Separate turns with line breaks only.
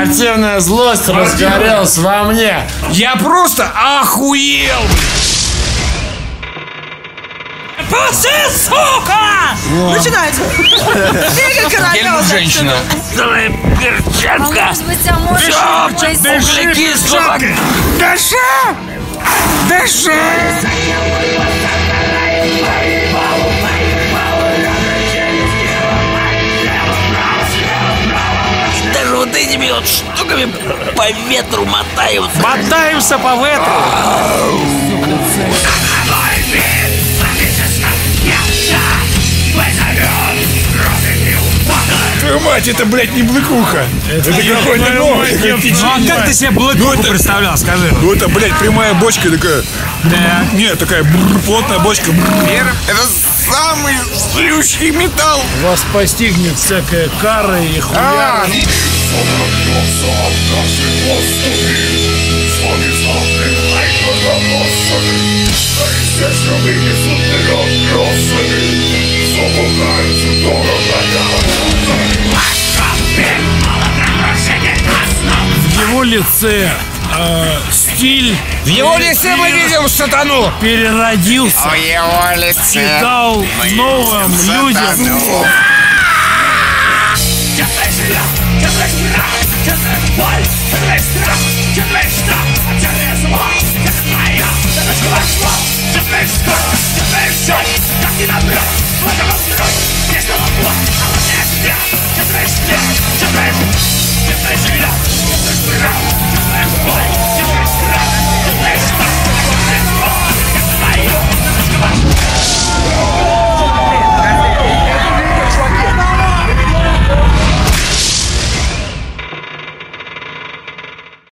Спортивная злость разгорелась во мне.
Я просто охуел! Пусти, сука!
Начинается. Игорь Королёв.
Женщина.
Целая перчатка.
Может быть, а может быть,
Углекислого. Дыши! Дыши!
Даже вот этими вот штуками по ветру мотаются.
Мотаемся по ветру.
Твою мать, это, блядь, не блыкуха. Это какой-то новый.
Ну а как ты себе блэкуху представлял, скажи?
Ну это, блядь, прямая бочка такая.
Да.
Нет, такая плотная бочка.
Это самый злющий металл.
Вас постигнет всякая кара и хуя. В его лице стиль.
В его лице мы видим сатану.
Переродился.
В его лице
И дал новым людям.
Just